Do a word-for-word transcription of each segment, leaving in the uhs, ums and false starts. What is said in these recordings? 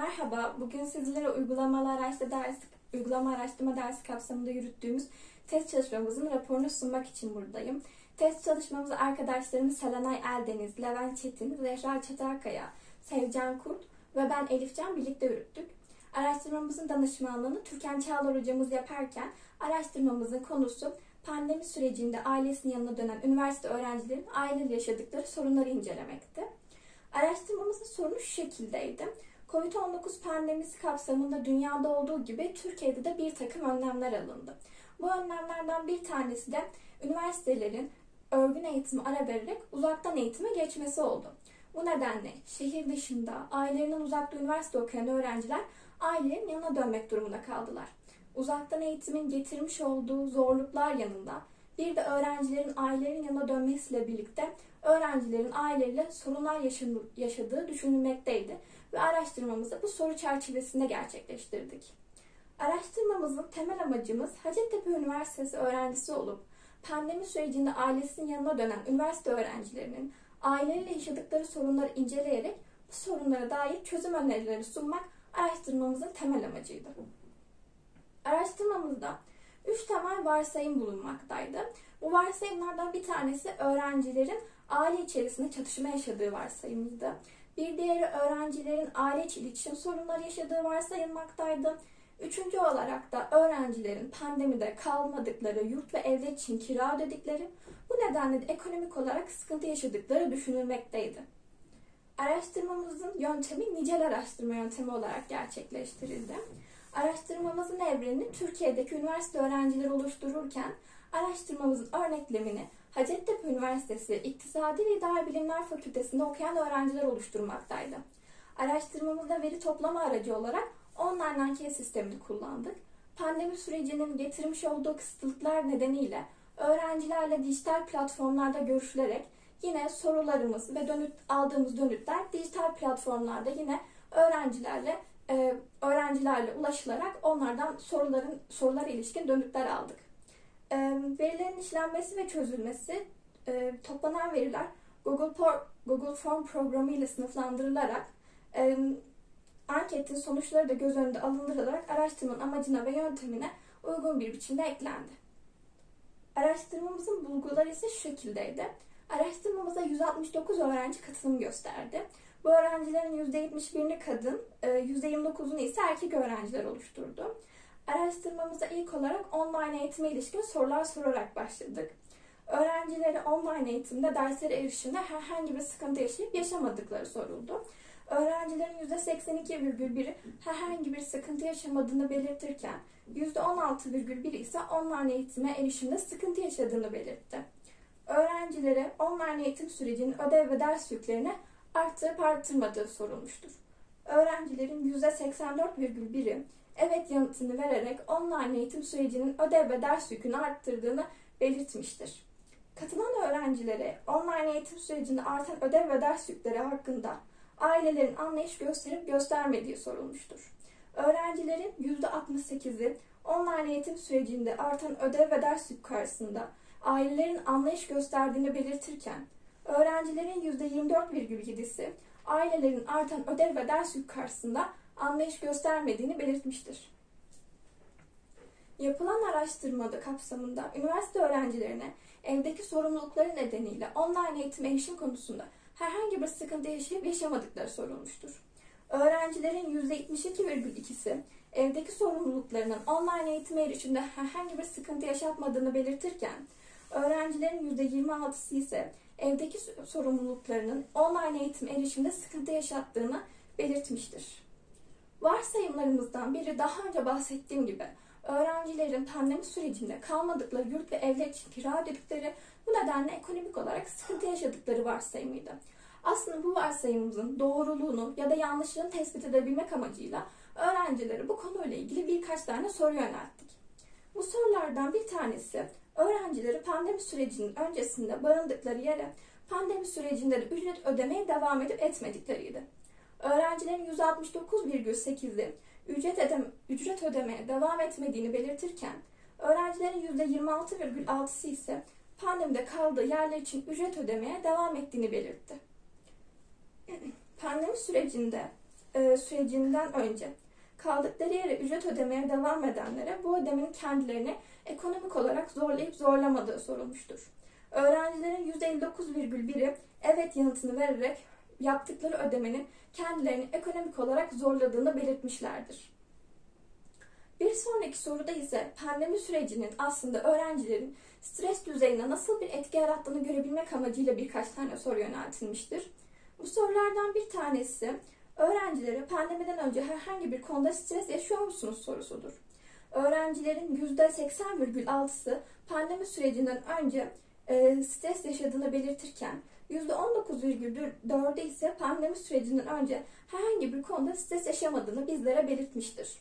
Merhaba, bugün sizlere uygulamalı araçta ders, uygulama araştırma dersi kapsamında yürüttüğümüz test çalışmamızın raporunu sunmak için buradayım. Test çalışmamızı arkadaşlarımız Selenay Eldeniz, Levent Çetin, Zehra Çatalkaya, Sevcan Kurt ve ben Elifcan birlikte yürüttük. Araştırmamızın danışmanlığını Türkan Çağlar hocamız yaparken araştırmamızın konusu pandemi sürecinde ailesinin yanına dönen üniversite öğrencilerin aileyle yaşadıkları sorunları incelemekti. Araştırmamızın sorunu şu şekildeydi. kovid on dokuz pandemisi kapsamında dünyada olduğu gibi Türkiye'de de bir takım önlemler alındı. Bu önlemlerden bir tanesi de üniversitelerin örgün eğitimi ara vererek uzaktan eğitime geçmesi oldu. Bu nedenle şehir dışında ailelerinden uzakta üniversite okuyan öğrenciler ailelerin yanına dönmek durumunda kaldılar. Uzaktan eğitimin getirmiş olduğu zorluklar yanında bir de öğrencilerin ailelerin yanına dönmesiyle birlikte öğrencilerin aileleriyle sorunlar yaşadığı düşünülmekteydi ve araştırmamızı bu soru çerçevesinde gerçekleştirdik. Araştırmamızın temel amacımız Hacettepe Üniversitesi öğrencisi olup pandemi sürecinde ailesinin yanına dönen üniversite öğrencilerinin aileleriyle yaşadıkları sorunları inceleyerek bu sorunlara dair çözüm önerileri sunmak araştırmamızın temel amacıydı. Araştırmamızda üç temel varsayım bulunmaktaydı. Bu varsayımlardan bir tanesi öğrencilerin aile içerisinde çatışma yaşadığı varsayımıydı. Bir diğeri öğrencilerin aile içi iletişim sorunları yaşadığı varsayılmaktaydı. Üçüncü olarak da öğrencilerin pandemide kalmadıkları yurt ve evler için kira ödedikleri, bu nedenle de ekonomik olarak sıkıntı yaşadıkları düşünülmekteydi. Araştırmamızın yöntemi nicel araştırma yöntemi olarak gerçekleştirildi. Araştırmamızın evrenini Türkiye'deki üniversite öğrencileri oluştururken araştırmamızın örneklemini Hacettepe Üniversitesi İktisadi ve İdari Bilimler Fakültesi'nde okuyan öğrenciler oluşturmaktaydı. Araştırmamızda veri toplama aracı olarak online anket sistemini kullandık. Pandemi sürecinin getirmiş olduğu kısıtlıklar nedeniyle öğrencilerle dijital platformlarda görüşülerek yine sorularımız ve dönüt, aldığımız dönütler dijital platformlarda yine öğrencilerle e, öğrencilerle ulaşılarak onlardan soruların sorulara ilişkin dönütler aldık. E, verilerin işlenmesi ve çözülmesi, e, toplanan veriler Google, Por, Google Form programı ile sınıflandırılarak e, anketin sonuçları da göz önünde alındırılarak araştırmanın amacına ve yöntemine uygun bir biçimde eklendi. Araştırmamızın bulguları ise şu şekildeydi. Araştırmamıza yüz altmış dokuz öğrenci katılım gösterdi. Bu öğrencilerin yüzde yetmiş birini kadın, yüzde yirmi dokuzunu ise erkek öğrenciler oluşturdu. Araştırmamıza ilk olarak online eğitime ilişkin sorular sorarak başladık. Öğrencilere online eğitimde derslere erişimde herhangi bir sıkıntı yaşayıp yaşamadıkları soruldu. Öğrencilerin yüzde seksen iki virgül biri herhangi bir sıkıntı yaşamadığını belirtirken yüzde on altı virgül biri ise online eğitime erişimde sıkıntı yaşadığını belirtti. Öğrencilere online eğitim sürecinin ödev ve ders yüklerini arttırıp arttırmadığı sorulmuştur. Öğrencilerin yüzde seksen dört virgül biri evet yanıtını vererek online eğitim sürecinin ödev ve ders yükünü arttırdığını belirtmiştir. Katılan öğrencilere online eğitim sürecinde artan ödev ve ders yükleri hakkında ailelerin anlayış gösterip göstermediği sorulmuştur. Öğrencilerin yüzde altmış sekizi online eğitim sürecinde artan ödev ve ders yük karşısında ailelerin anlayış gösterdiğini belirtirken, öğrencilerin yüzde yirmi dört virgül yedisi ailelerin artan ödev ve ders yük karşısında anlayış göstermediğini belirtmiştir. Yapılan araştırmada kapsamında üniversite öğrencilerine evdeki sorumlulukları nedeniyle online eğitim erişim konusunda herhangi bir sıkıntı yaşayıp yaşamadıkları sorulmuştur. Öğrencilerin yüzde yetmiş iki virgül ikisi evdeki sorumluluklarının online eğitime erişimde herhangi bir sıkıntı yaşatmadığını belirtirken, öğrencilerin yüzde yirmi altısı ise evdeki sorumluluklarının online eğitim erişimde sıkıntı yaşattığını belirtmiştir. Varsayımlarımızdan biri daha önce bahsettiğim gibi öğrencilerin pandemi sürecinde kalmadıkları yurt ve evler için kira ödedikleri, bu nedenle ekonomik olarak sıkıntı yaşadıkları varsayımıydı. Aslında bu varsayımımızın doğruluğunu ya da yanlışlığını tespit edebilmek amacıyla öğrencilere bu konuyla ilgili birkaç tane soru yönelttik. Bu sorulardan bir tanesi öğrencileri pandemi sürecinin öncesinde barındıkları yere pandemi sürecinde de ücret ödemeye devam edip etmedikleriydi. Öğrencilerin yüzde altmış dokuz virgül sekizi ücret, ödeme, ücret ödemeye devam etmediğini belirtirken, öğrencilerin yüzde yirmi altı virgül altısı ise pandemide kaldığı yerler için ücret ödemeye devam ettiğini belirtti. Pandemi sürecinde e, sürecinden önce kaldıkları yere ücret ödemeye devam edenlere bu ödemenin kendilerini ekonomik olarak zorlayıp zorlamadığı sorulmuştur. Öğrencilerin yüzde elli dokuz virgül biri evet yanıtını vererek yaptıkları ödemenin kendilerini ekonomik olarak zorladığını belirtmişlerdir. Bir sonraki soruda ise pandemi sürecinin aslında öğrencilerin stres düzeyine nasıl bir etki yarattığını görebilmek amacıyla birkaç tane soru yöneltilmiştir. Bu sorulardan bir tanesi, öğrencilere pandemiden önce herhangi bir konuda stres yaşıyor musunuz sorusudur. Öğrencilerin yüzde seksen virgül altısı pandemi sürecinden önce e, stres yaşadığını belirtirken yüzde on dokuz virgül dördü ise pandemi sürecinden önce herhangi bir konuda stres yaşamadığını bizlere belirtmiştir.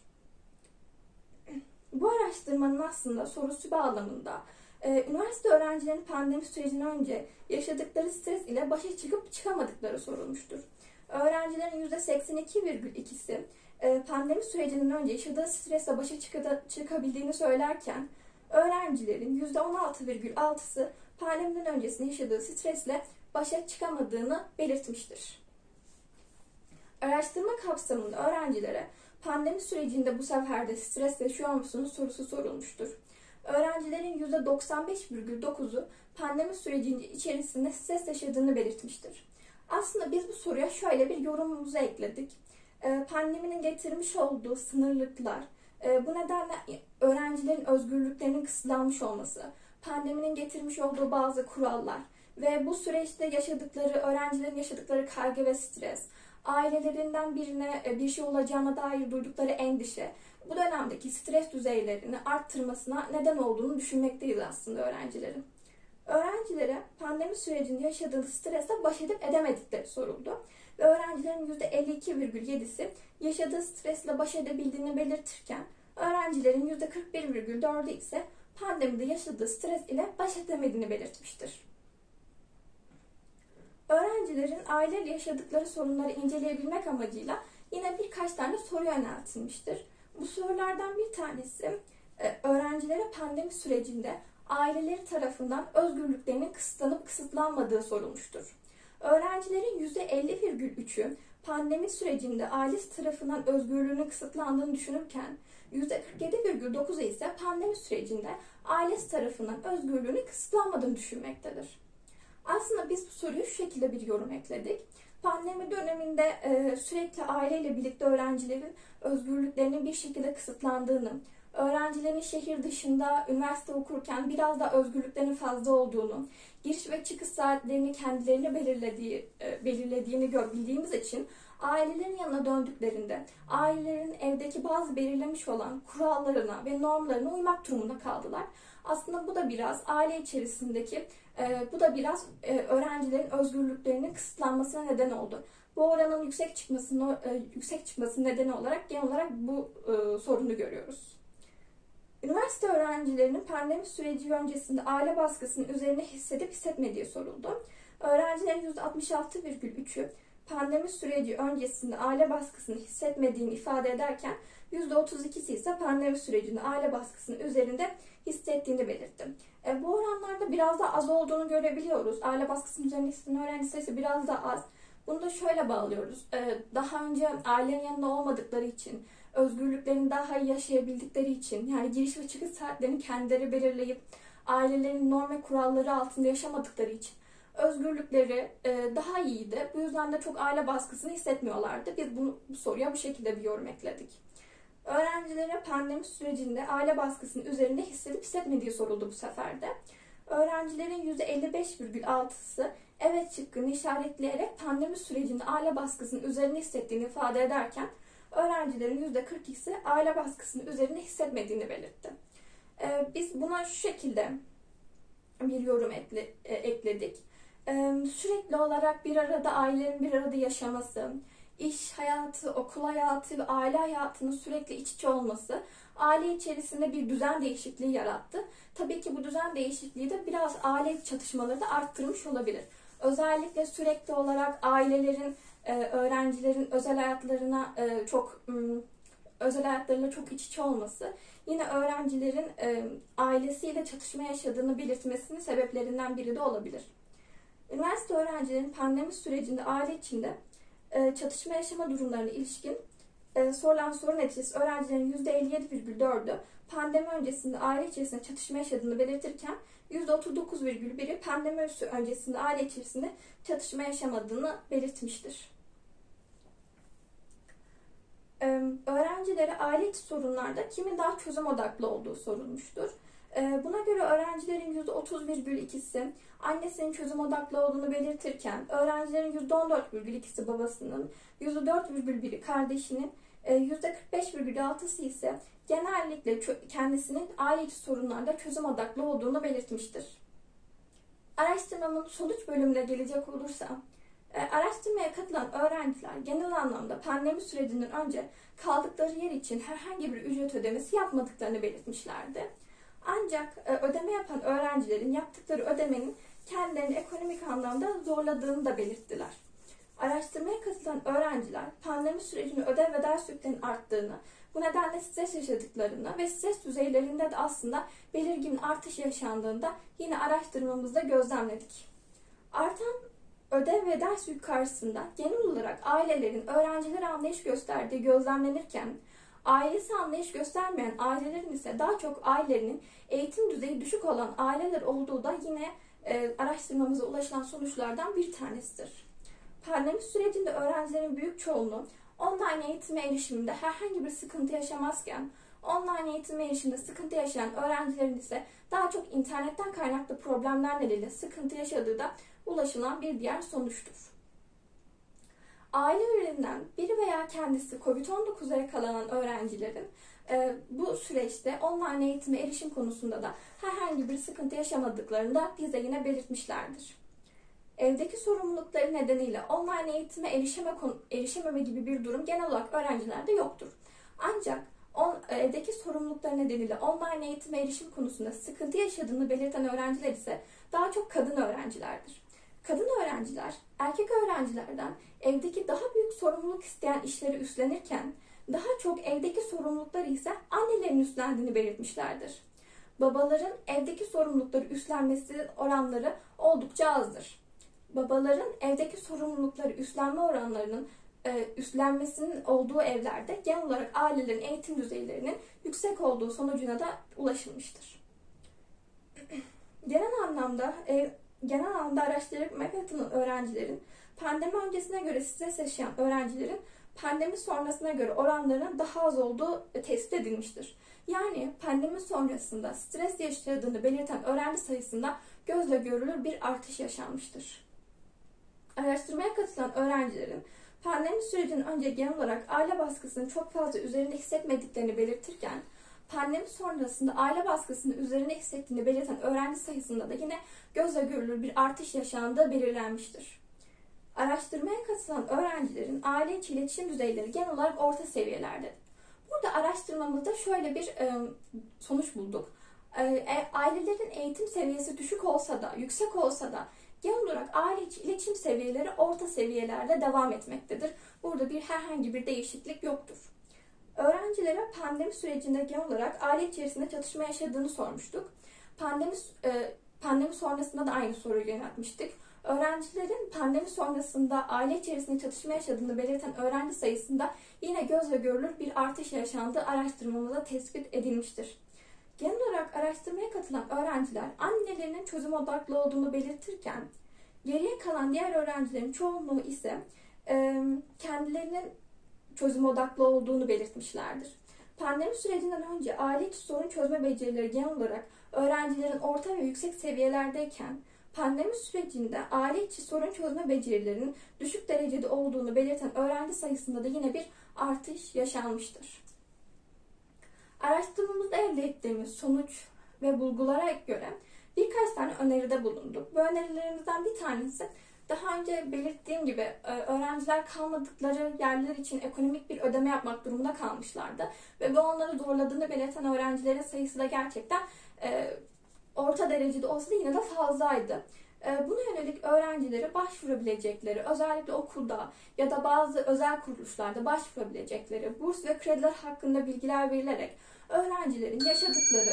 Bu araştırmanın aslında sorusu bağlamında e, üniversite öğrencilerinin pandemi sürecinden önce yaşadıkları stres ile başa çıkıp çıkamadıkları sorulmuştur. Öğrencilerin yüzde seksen iki virgül ikisi e, pandemi sürecinden önce yaşadığı stresle başa çıkabildiğini söylerken öğrencilerin yüzde on altı virgül altısı pandemiden öncesinde yaşadığı stresle başa çıkamadığını belirtmiştir. Araştırma kapsamında öğrencilere pandemi sürecinde bu sefer de stres yaşıyor musunuz sorusu sorulmuştur. Öğrencilerin yüzde doksan beş virgül dokuzu pandemi sürecinin içerisinde stres yaşadığını belirtmiştir. Aslında biz bu soruya şöyle bir yorumumuzu ekledik. Pandeminin getirmiş olduğu sınırlıklar, bu nedenle öğrencilerin özgürlüklerinin kısıtlanmış olması, pandeminin getirmiş olduğu bazı kurallar ve bu süreçte yaşadıkları, öğrencilerin yaşadıkları kaygı ve stres, ailelerinden birine bir şey olacağına dair duydukları endişe, bu dönemdeki stres düzeylerini arttırmasına neden olduğunu düşünmekteyiz aslında öğrencilerin. Öğrencilere pandemi sürecinde yaşadığı stresle baş edip edemedikleri soruldu. Ve öğrencilerin yüzde elli iki virgül yedisi yaşadığı stresle baş edebildiğini belirtirken, öğrencilerin yüzde kırk bir virgül dördü ise pandemide yaşadığı stres ile baş edemediğini belirtmiştir. Öğrencilerin aileyle yaşadıkları sorunları inceleyebilmek amacıyla yine birkaç tane soru yöneltilmiştir. Bu sorulardan bir tanesi, öğrencilere pandemi sürecinde aileleri tarafından özgürlüklerinin kısıtlanıp kısıtlanmadığı sorulmuştur. Öğrencilerin yüzde elli virgül üçü pandemi sürecinde ailesi tarafından özgürlüğünün kısıtlandığını düşünürken yüzde kırk yedi virgül dokuzu ise pandemi sürecinde ailesi tarafından özgürlüğünün kısıtlanmadığını düşünmektedir. Aslında biz bu soruyu şu şekilde bir yorum ekledik. Pandemi döneminde e, sürekli aileyle birlikte öğrencilerin özgürlüklerinin bir şekilde kısıtlandığını, öğrencilerin şehir dışında üniversite okurken biraz daha özgürlüklerinin fazla olduğunu, giriş ve çıkış saatlerini kendilerine belirlediği, e, belirlediğini bildiğimiz için ailelerin yanına döndüklerinde ailelerin evdeki bazı belirlemiş olan kurallarına ve normlarına uymak durumunda kaldılar. Aslında bu da biraz aile içerisindeki, e, bu da biraz e, öğrencilerin özgürlüklerinin kısıtlanmasına neden oldu. Bu oranın yüksek çıkmasını, e, yüksek çıkması nedeni olarak genel olarak bu e, sorunu görüyoruz. Üniversite öğrencilerinin pandemi süreci öncesinde aile baskısının üzerine hissedip hissetmediği soruldu. Öğrencilerin yüzde altmış altı virgül üçü pandemi süreci öncesinde aile baskısını hissetmediğini ifade ederken yüzde otuz ikisi ise pandemi sürecinde aile baskısının üzerinde hissettiğini belirtti. E, bu oranlarda biraz daha az olduğunu görebiliyoruz. Aile baskısının üzerinde hisseden öğrenci sayısı biraz daha az. Bunu da şöyle bağlıyoruz. E, daha önce ailenin yanında olmadıkları için, özgürlüklerini daha iyi yaşayabildikleri için, yani giriş ve çıkış saatlerini kendileri belirleyip ailelerin norm ve kuralları altında yaşamadıkları için özgürlükleri e, daha iyiydi. Bu yüzden de çok aile baskısını hissetmiyorlardı. Biz bunu, bu soruya bu şekilde bir yorum ekledik. Öğrencilere pandemi sürecinde aile baskısının üzerinde hissedip hissetmediği soruldu bu sefer de. Öğrencilerin yüzde elli beş virgül altısı evet şıkkını işaretleyerek pandemi sürecinde aile baskısının üzerinde hissettiğini ifade ederken, öğrencilerin yüzde kırk ikisi aile baskısının üzerinde hissetmediğini belirtti. Ee, biz buna şu şekilde bir yorum ekle, e, ekledik. Ee, sürekli olarak bir arada ailelerin bir arada yaşaması, iş hayatı, okul hayatı ve aile hayatının sürekli iç içe olması aile içerisinde bir düzen değişikliği yarattı. Tabii ki bu düzen değişikliği de biraz aile çatışmaları da arttırmış olabilir. Özellikle sürekli olarak ailelerin, öğrencilerin özel hayatlarına çok özel hayatlarıyla çok iç içe olması yine öğrencilerin ailesiyle çatışma yaşadığını belirtmesinin sebeplerinden biri de olabilir. Üniversite öğrencilerinin pandemi sürecinde aile içinde e, çatışma yaşama durumlarına ilişkin e, sorulan soru neticesi öğrencilerin yüzde elli yedi virgül dördü pandemi öncesinde aile içerisinde çatışma yaşadığını belirtirken yüzde otuz dokuz virgül biri pandemi öncesinde aile içerisinde çatışma yaşamadığını belirtmiştir. Öğrencilere aile içi sorunlarda kimin daha çözüm odaklı olduğu sorulmuştur. Buna göre öğrencilerin yüzde otuz virgül ikisi annesinin çözüm odaklı olduğunu belirtirken, öğrencilerin yüzde on dört virgül ikisi babasının, yüzde dört virgül biri kardeşinin, yüzde kırk beş virgül altısı ise genellikle kendisinin aile içi sorunlarda çözüm odaklı olduğunu belirtmiştir. Araştırmamın sonuç bölümüne gelecek olursa, araştırmaya katılan öğrenciler genel anlamda pandemi sürecinden önce kaldıkları yer için herhangi bir ücret ödemesi yapmadıklarını belirtmişlerdi. Ancak ödeme yapan öğrencilerin yaptıkları ödemenin kendilerini ekonomik anlamda zorladığını da belirttiler. Araştırmaya katılan öğrenciler pandemi sürecinde ödev ve ders yüklerinin arttığını, bu nedenle stres yaşadıklarını ve stres düzeylerinde de aslında belirgin artış yaşandığında yine araştırmamızda gözlemledik. Artan ödev ve ders yük karşısında genel olarak ailelerin öğrencilere anlayış gösterdiği gözlemlenirken, ailesi anlayış göstermeyen ailelerin ise daha çok ailelerinin eğitim düzeyi düşük olan aileler olduğu da yine e, araştırmamıza ulaşılan sonuçlardan bir tanesidir. Pandemi sürecinde öğrencilerin büyük çoğunluğu online eğitime erişiminde herhangi bir sıkıntı yaşamazken, online eğitime erişimde sıkıntı yaşayan öğrencilerin ise daha çok internetten kaynaklı problemler nedeniyle sıkıntı yaşadığı da ulaşılan bir diğer sonuçtur. Aile üyelerinden biri veya kendisi kovid on dokuza yakalanan öğrencilerin e, bu süreçte online eğitime erişim konusunda da herhangi bir sıkıntı yaşamadıklarını da bize yine belirtmişlerdir. Evdeki sorumlulukları nedeniyle online eğitime erişeme, erişememe gibi bir durum genel olarak öğrencilerde yoktur. Ancak on, evdeki sorumlulukları nedeniyle online eğitime erişim konusunda sıkıntı yaşadığını belirten öğrenciler ise daha çok kadın öğrencilerdir. Kadın öğrenciler, erkek öğrencilerden evdeki daha büyük sorumluluk isteyen işleri üstlenirken, daha çok evdeki sorumlulukları ise annelerin üstlendiğini belirtmişlerdir. Babaların evdeki sorumlulukları üstlenmesi oranları oldukça azdır. Babaların evdeki sorumlulukları üstlenme oranlarının e, üstlenmesinin olduğu evlerde genel olarak ailelerin eğitim düzeylerinin yüksek olduğu sonucuna da ulaşılmıştır. Genel anlamda e, genel anlamda araştırmaya katılan öğrencilerin pandemi öncesine göre stres yaşayan öğrencilerin pandemi sonrasına göre oranlarının daha az olduğu tespit edilmiştir. Yani pandemi sonrasında stres yaşadığını belirten öğrenci sayısında gözle görülür bir artış yaşanmıştır. Araştırmaya katılan öğrencilerin pandemi sürecinin önce genel olarak aile baskısını çok fazla üzerinde hissetmediklerini belirtirken, pandemi sonrasında aile baskısını üzerine hissettiğini belirten öğrenci sayısında da yine gözle görülür bir artış yaşandığı belirlenmiştir. Araştırmaya katılan öğrencilerin aile içi iletişim düzeyleri genel olarak orta seviyelerdedir. Burada araştırmamızda şöyle bir e, sonuç bulduk. E, ailelerin eğitim seviyesi düşük olsa da, yüksek olsa da genel olarak aile içi iletişim seviyeleri orta seviyelerde devam etmektedir. Burada bir herhangi bir değişiklik yoktur. Öğrencilere pandemi sürecinde genel olarak aile içerisinde çatışma yaşadığını sormuştuk. Pandemi, e, pandemi sonrasında da aynı soruyu yöneltmiştik. Öğrencilerin pandemi sonrasında aile içerisinde çatışma yaşadığını belirten öğrenci sayısında yine gözle görülür bir artış yaşandığı araştırmamızda tespit edilmiştir. Genel olarak araştırmaya katılan öğrenciler annelerinin çözüm odaklı olduğunu belirtirken, geriye kalan diğer öğrencilerin çoğunluğu ise e, kendilerinin çözüm odaklı olduğunu belirtmişlerdir. Pandemi sürecinden önce aile içi sorun çözme becerileri genel olarak öğrencilerin orta ve yüksek seviyelerdeyken, pandemi sürecinde aile içi sorun çözme becerilerinin düşük derecede olduğunu belirten öğrenci sayısında da yine bir artış yaşanmıştır. Araştırmamızda elde ettiğimiz sonuç ve bulgulara göre birkaç tane öneride bulunduk. Bu önerilerimizden bir tanesi, daha önce belirttiğim gibi öğrenciler kalmadıkları yerler için ekonomik bir ödeme yapmak durumunda kalmışlardı. Ve bu onları zorladığını belirten öğrencilerin sayısı da gerçekten e, orta derecede olsa da yine de fazlaydı. E, buna yönelik öğrencilere başvurabilecekleri, özellikle okulda ya da bazı özel kuruluşlarda başvurabilecekleri burs ve krediler hakkında bilgiler verilerek öğrencilerin yaşadıkları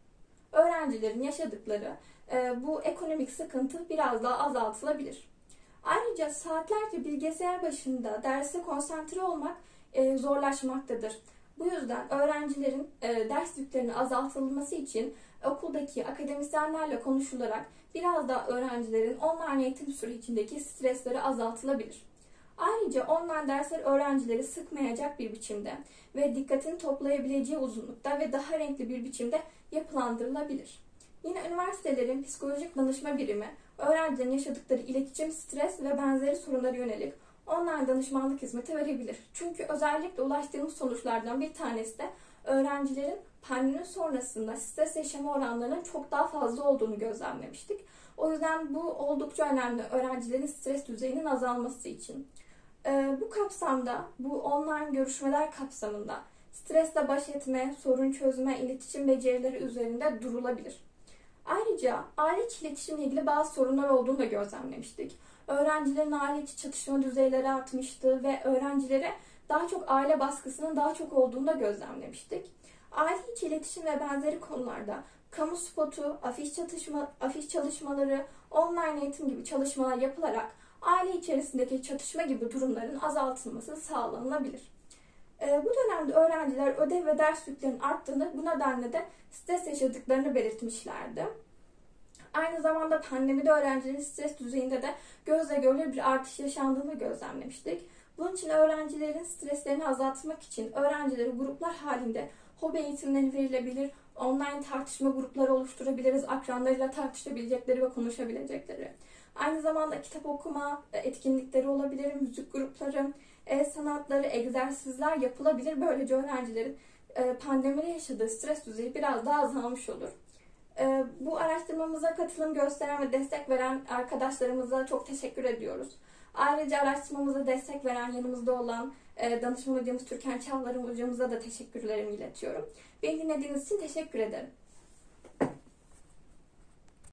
öğrencilerin yaşadıkları e, bu ekonomik sıkıntı biraz daha azaltılabilir. Ayrıca saatlerce bilgisayar başında derse konsantre olmak e, zorlaşmaktadır. Bu yüzden öğrencilerin e, ders yüklerinin azaltılması için okuldaki akademisyenlerle konuşularak biraz da öğrencilerin online eğitim sürecindeki stresleri azaltılabilir. Ayrıca online dersler öğrencileri sıkmayacak bir biçimde ve dikkatini toplayabileceği uzunlukta ve daha renkli bir biçimde yapılandırılabilir. Yine üniversitelerin psikolojik danışma birimi, öğrencilerin yaşadıkları iletişim, stres ve benzeri sorunlara yönelik online danışmanlık hizmeti verebilir. Çünkü özellikle ulaştığımız sonuçlardan bir tanesi de öğrencilerin pandemi sonrasında stres yaşama oranlarının çok daha fazla olduğunu gözlemlemiştik. O yüzden bu oldukça önemli öğrencilerin stres düzeyinin azalması için. Ee, bu kapsamda, bu online görüşmeler kapsamında stresle baş etme, sorun çözme, iletişim becerileri üzerinde durulabilir. Ayrıca aile içi iletişimle ilgili bazı sorunlar olduğunu da gözlemlemiştik. Öğrencilerin aile içi çatışma düzeyleri artmıştı ve öğrencilere daha çok aile baskısının daha çok olduğunu da gözlemlemiştik. Aile içi iletişim ve benzeri konularda kamu spotu, afiş çatışma, afiş çalışmaları, online eğitim gibi çalışmalar yapılarak aile içerisindeki çatışma gibi durumların azaltılması sağlanılabilir. E, bu dönemde öğrenciler ödev ve ders yüklerinin arttığını, bu nedenle de stres yaşadıklarını belirtmişlerdi. Aynı zamanda pandemide öğrencilerin stres düzeyinde de gözle görülür bir artış yaşandığını gözlemlemiştik. Bunun için öğrencilerin streslerini azaltmak için öğrencilere gruplar halinde hobi eğitimleri verilebilir, online tartışma grupları oluşturabiliriz, akranlarıyla tartışabilecekleri ve konuşabilecekleri. Aynı zamanda kitap okuma etkinlikleri olabilir, müzik grupları, el sanatları, egzersizler yapılabilir. Böylece öğrencilerin pandemide yaşadığı stres düzeyi biraz daha azalmış olur. Bu araştırmamıza katılım gösteren ve destek veren arkadaşlarımıza çok teşekkür ediyoruz. Ayrıca araştırmamıza destek veren yanımızda olan danışman hocamız Türkan Çağlar'ın hocamıza da teşekkürlerimi iletiyorum. Beni dinlediğiniz için teşekkür ederim.